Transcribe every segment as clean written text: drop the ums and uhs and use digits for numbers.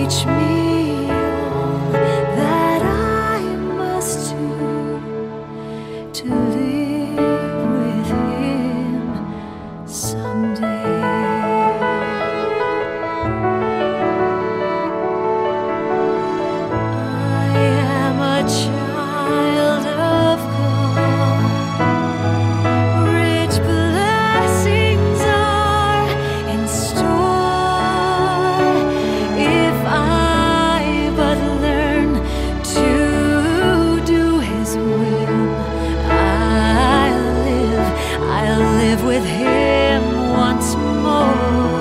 Teach me all that I must do to live with him someday. I am a child of God. Rich blessings are in store if I but learn to do his will. I'll live with him once more.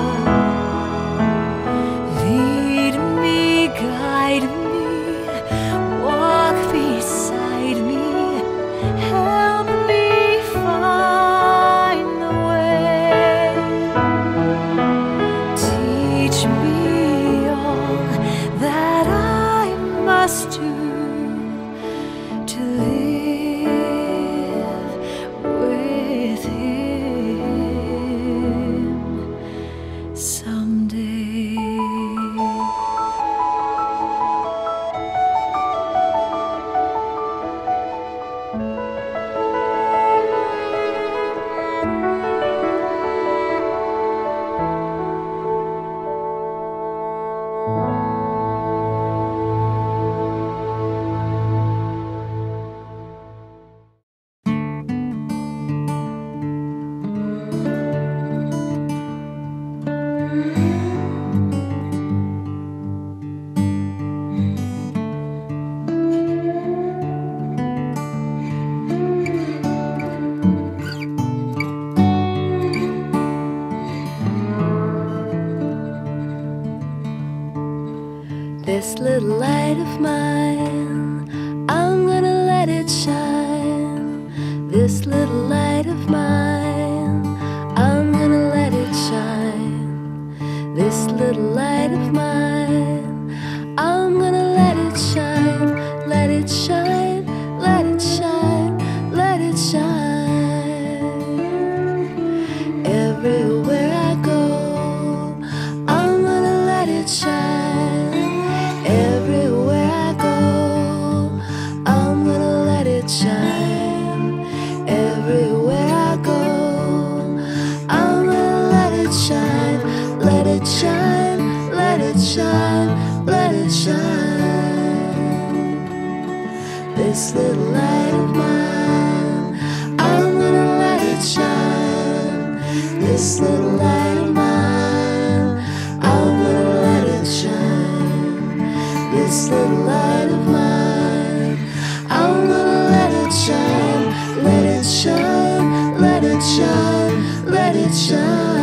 Lead me, guide me, walk beside me, help me find the way. Teach me all that I must do to live with him someday. This little light of mine, I'm gonna let it shine. This little light of mine, I'm gonna let it shine. This little light of mine, I'm gonna let it shine. Let it shine, let it shine, let it shine. Everywhere I go, I'm gonna let it shine. Everywhere I go, I'm gonna let it shine. Everywhere I go, I'm gonna let it shine. Let it shine, let it shine, let it shine. This little light of mine, I'm gonna let it shine. This little light of mine, I'm gonna let it shine. This little light of mine, I'm gonna let it shine. Let it shine, let it shine, let it shine.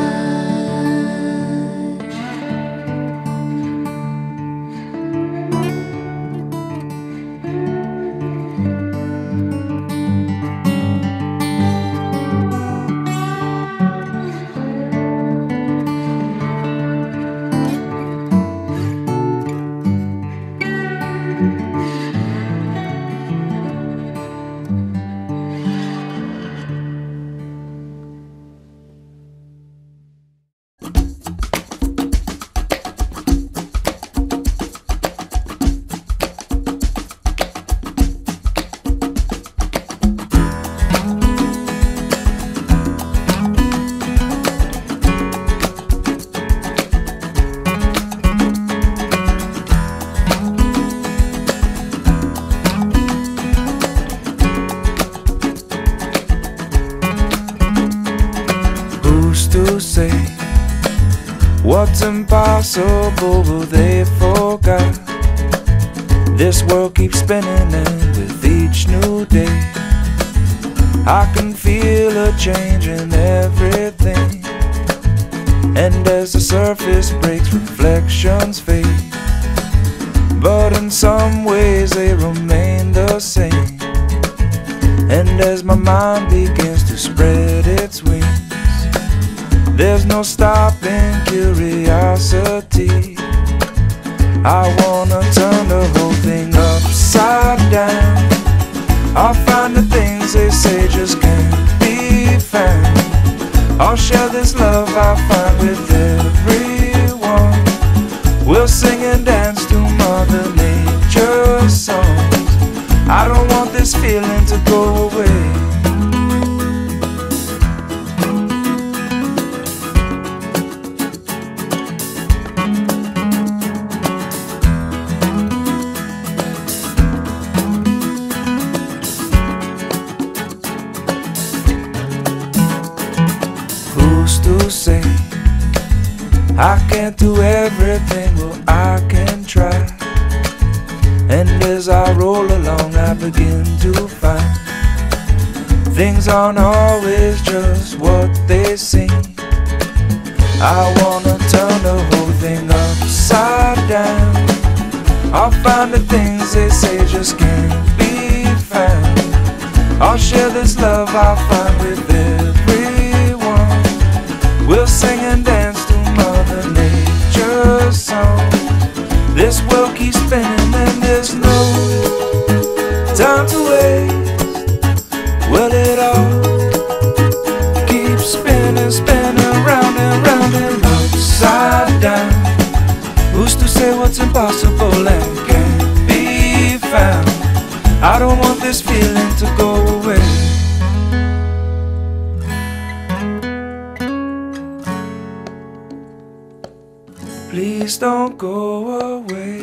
To say what's impossible, well, they forgot. This world keeps spinning, and with each new day I can feel a change in everything. And as the surface breaks, reflections fade, but in some ways they remain the same. And as my mind begins to spread its wings, there's no stopping curiosity. I wanna turn the whole thing upside down. I'll find the things they say just can't be found. I'll share this love I find with everyone. We'll sing and dance dance to Mother Nature's songs. I don't want this feeling to go away. Who's to say I can't do everything? Well, I can try. And as I roll along, I begin to find things aren't always just what they seem. I wanna turn the whole thing upside down. I'll find the things they say just can't be found. I'll share this love I'll find with everyone. We'll sing and dance to Mother Nature's song. This world keeps spinning and there's no time to waste. Well, it all keeps spinning, spinning round and round and upside down. Who's to say what's impossible and can't be found? I don't want this feeling to go away. Please don't go away.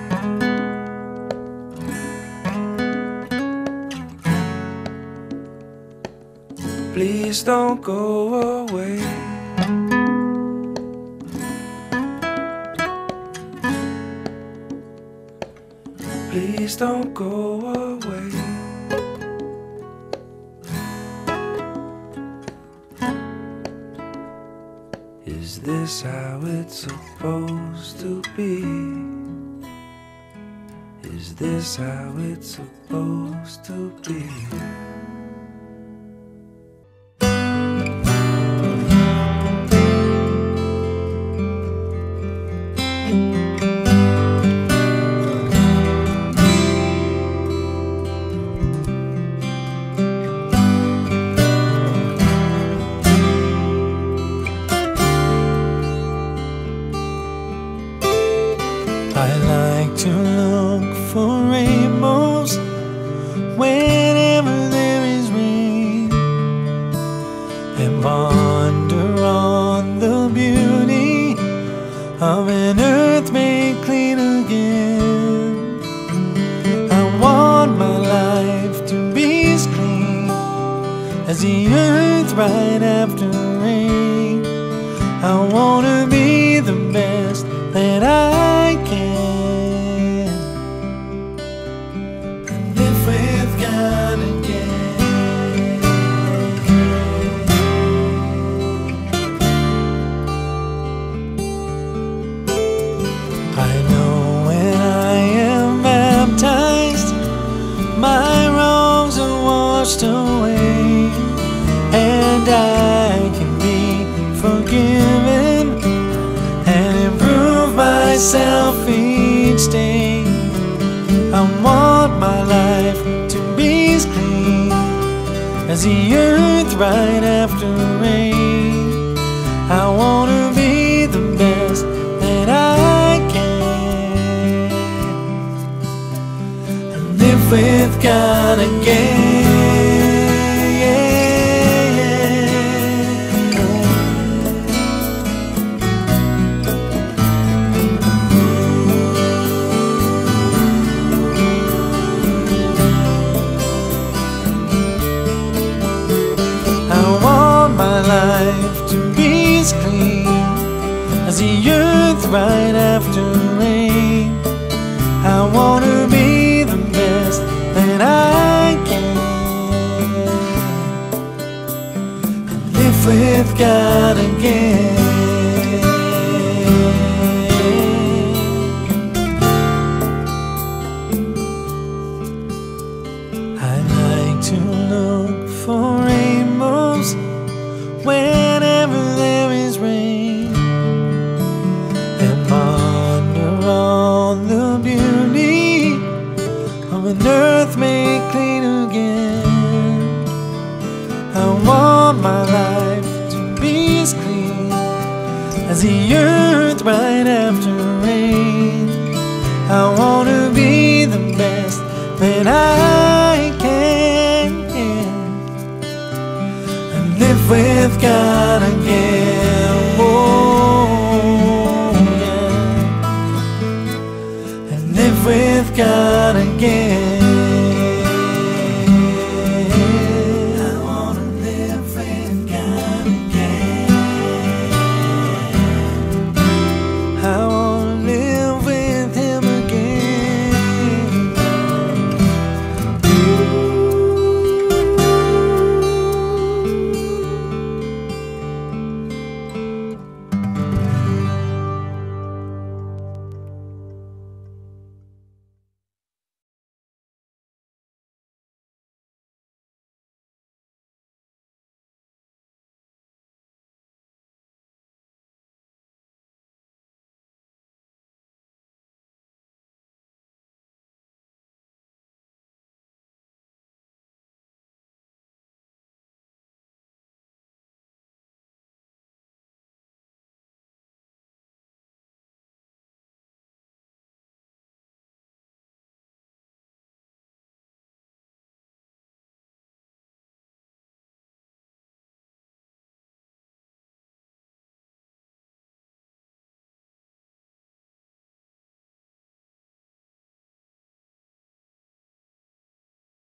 Please don't go away. Please don't go away. Is this how it's supposed to be? Is this how it's supposed to be? I like to look for rainbows whenever there is rain, and ponder on the beauty of an earth made clean again. I want my life to be as clean as the earth right after rain. I want to be the best that I can. And if with God again, I know when I am baptized, my wrongs are washed away, and I can be forgiven and improve myself each day. I want my life to be as clean as the earth right after rain. I want to be the best that I can, and live with God again. Life to be as clean as the earth right after rain. I want to be the best that I can, and live with God again. I like to look for rainbows whenever there is rain, and I wanna be the best that I can, and live with God again. Oh, yeah. And live with God again.